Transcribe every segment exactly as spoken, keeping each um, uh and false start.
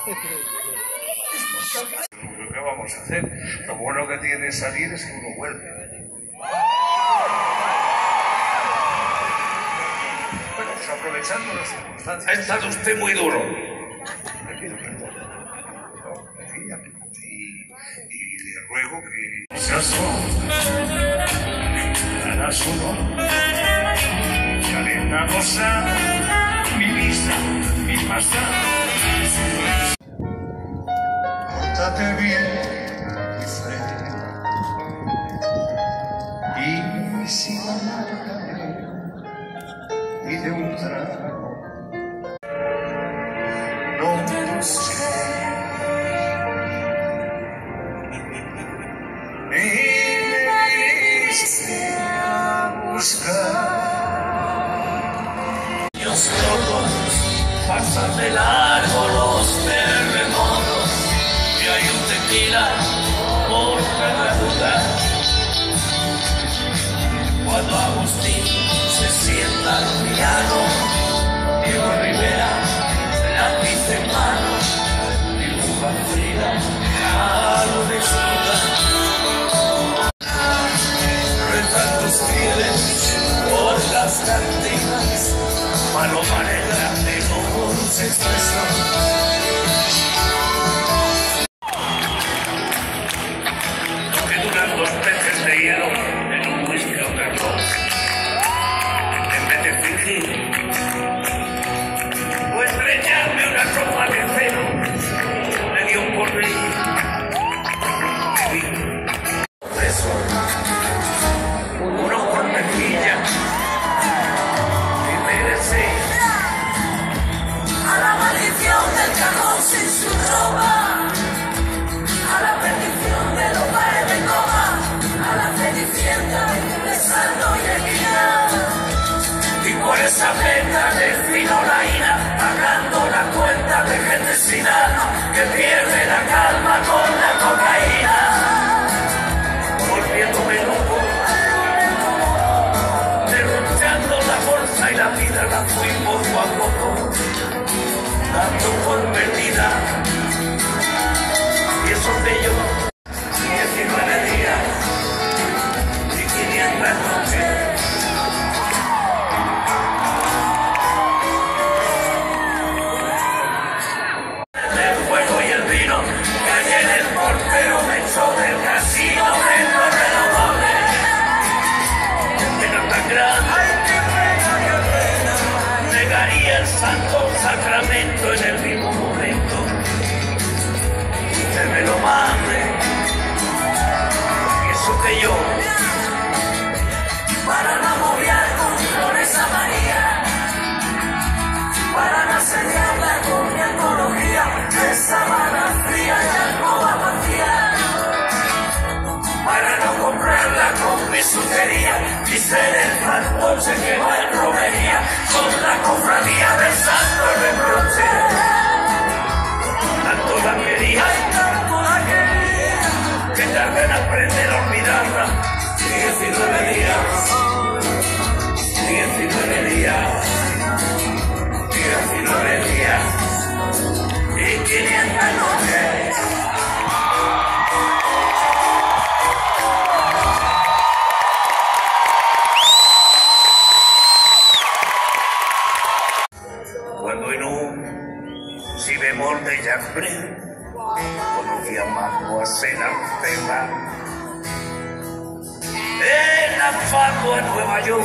¿Qué vamos a hacer? Lo bueno que tiene salir es que uno vuelve. Bueno, pues aprovechando las circunstancias... Ha estado usted muy duro. Y, y le ruego que... Se asoma, hará su nombre, y alentamos a mi vista, mi pasado. Pórtate bien, mi frente, y si amarga y de un trago, no lo sé. Los locos pasan de largo los terremotos y hay un tequila por cada lugar. Cuando Agustín se sienta al piano, Diego Rivera, lápiz en mano, dibuja Frida, a lo desnuda. Rezan tus fieles por las cantinas, paloma negra de ojos expresos. Lo que duran los peces de hielo en un whisky o carbón. En vez de fingir, o estreñarme una copa de cero, me dio un porvenir. Me vi preso, uno con mejilla. Sin su ropa, a la perdición de los bares de coma, a la cenicienta de saldo y equidad. Y por esa venta defino la ira, pagando la cuenta de gente sin alma que pierde la calma con la cocaína. Volviéndome loco, derrochando la bolsa y la vida la fui poco a poco dando por perdida, y eso que yo diecinueve días y quinientas noches. El fuego y el vino que ayer el portero me echó del casino de Torrelodones. Era tan grande, negaría el santo sacramento en el mismo momento. Usted me lo mande, y eso que yo, para no moviar con flores a María, para no asediarla con mi antología de sábana fría y alcoba vacía, para no comprarla con bisutería y ser el fantoche que va en romería con la cofradía del santo reproche. Tanto la quería, tanto la quería, que tardé en aprender a olvidarla. Diecinueve días, diecinueve días, diecinueve días y quinientas noches. Cuando en un si bemol de Jacques Brel conocí a Mademoiselle Artema en Alfaro, en Nueva York,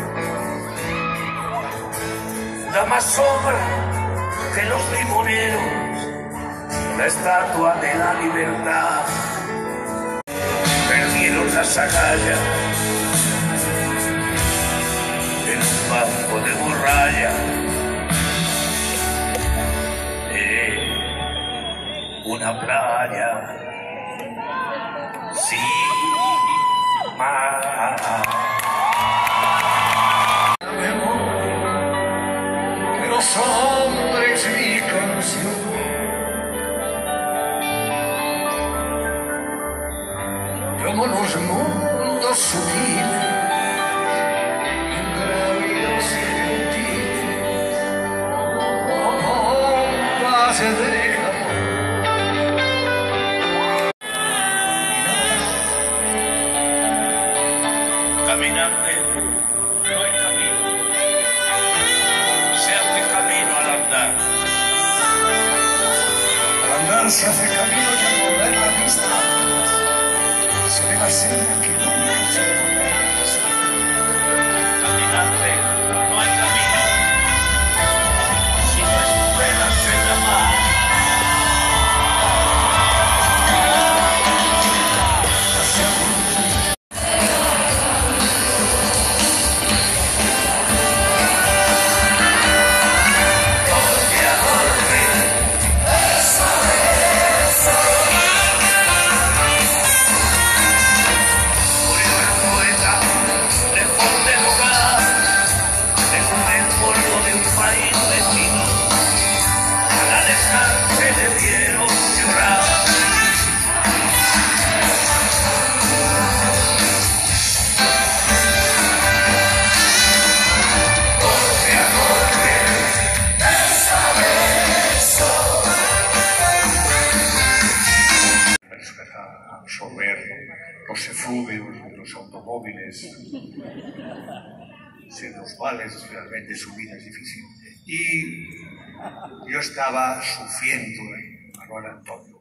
da más sombra que los limoneros, la estatua de la libertad. Perdieron las agallas en un banco de borralla. Una playa sin mar. De los hombres mi canción, como los mundos sutiles, ingrávidos y gentiles, como un pase de amor. mar se hace camino y al volver la vista se ve la senda que nunca se volverá a pasar. Caminante, no hay camino, si no esperas en la mar. Absorber los eflúvios de los automóviles, si los vales, realmente su vida es difícil. Y yo estaba sufriendo en Manuel Antonio.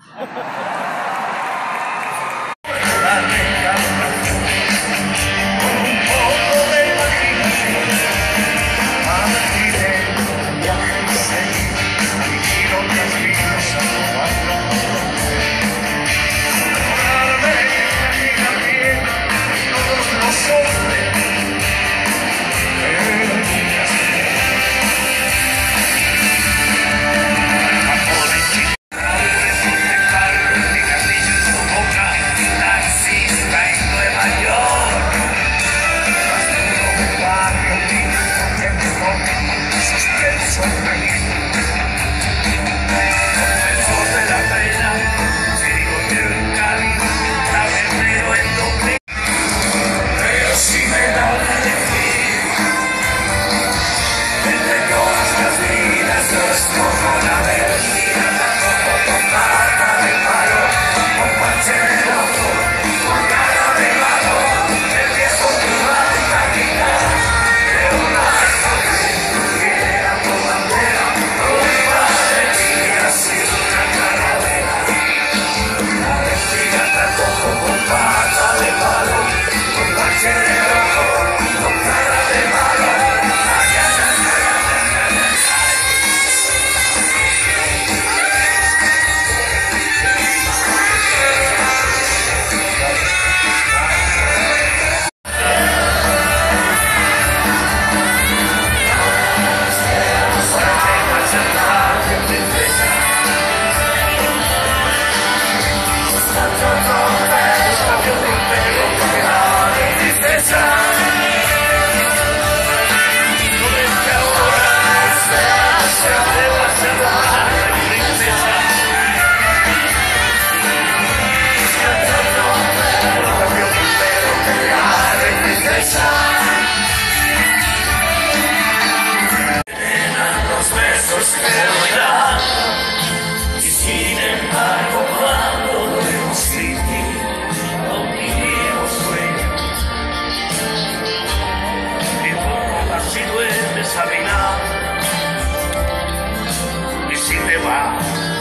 Y si te vas,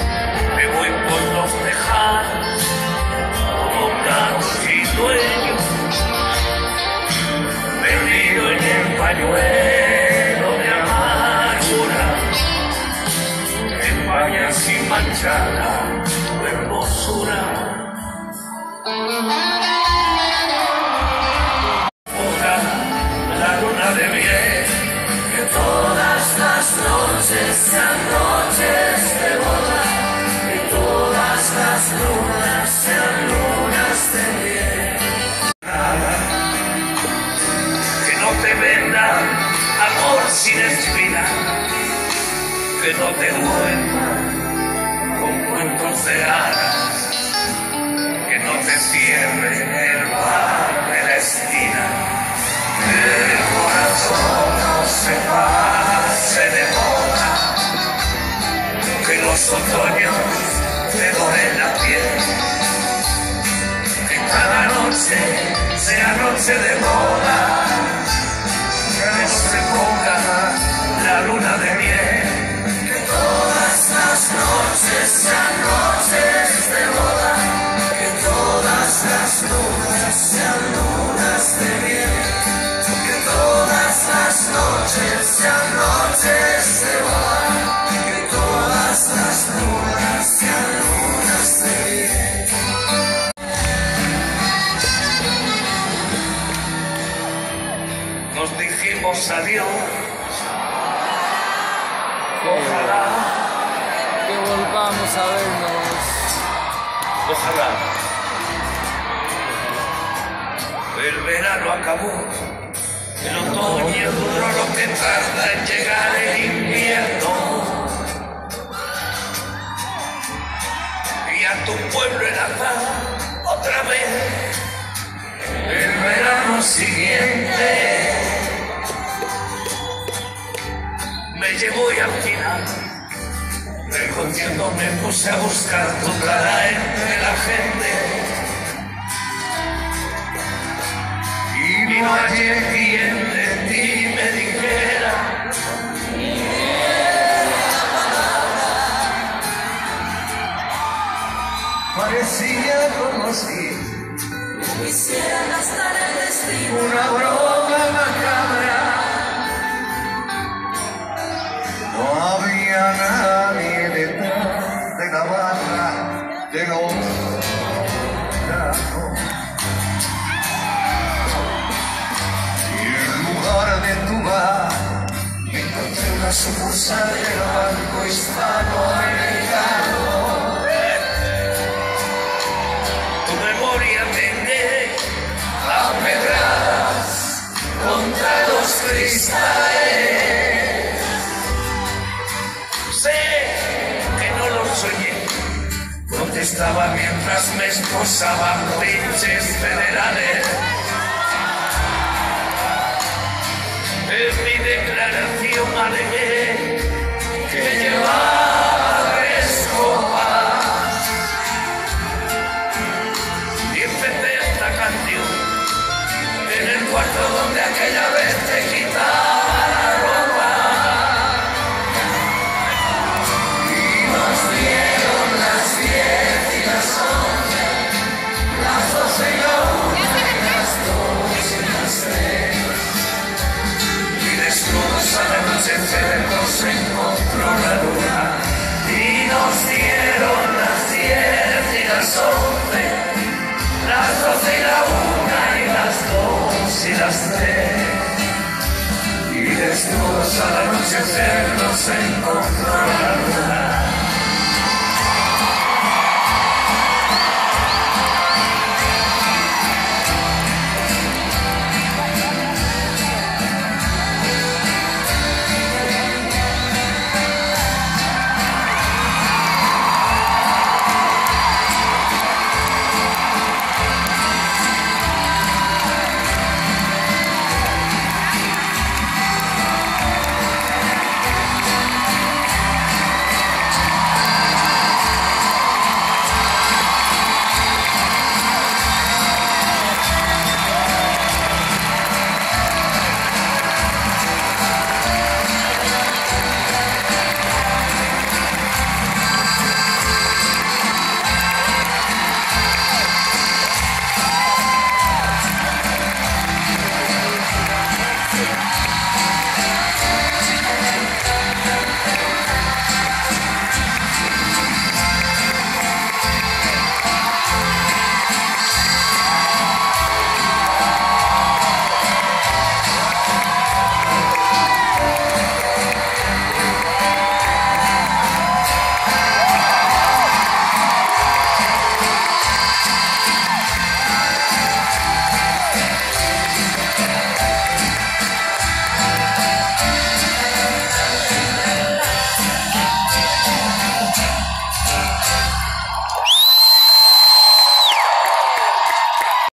me voy por los tejados, como gato sin dueño, perdido en el pañuelo de amargura, empaña sin manchada tu hermosura. La luna de miel, que todas las noches sean noches de boda, y todas las lunas sean lunas de miel. Que no te venda amor sin espina, que no te duerma con cuentos de hadas, que no te cierre el bar de la esquina, que el corazón no se pase de moda, que los otoños te doren la piel, que cada noche sea noche de boda, que se ponga la luna de miel, que todas las noches sean noches decimos adiós. Ojalá, que volvamos a vernos. ojalá. El verano acabó, el otoño duró lo que tarda en llegar el invierno. Y a tu pueblo en azar otra vez el verano siguiente me llevó y al final del concierto me puse a buscar tu cara entre la gente y no hallé quien de ti me dijera parecía conocido. Quisiera gastar el destino. Una broma macabra. No había nadie detrás de la barra de los brazos. Y en lugar de tu bar, encontré una sucursal del Banco Hispanoamericano. pedradas contra los cristales. Sé que no lo soñé, protestaba mientras me esposaban pinches federales. En mi declaración alegué que llevaba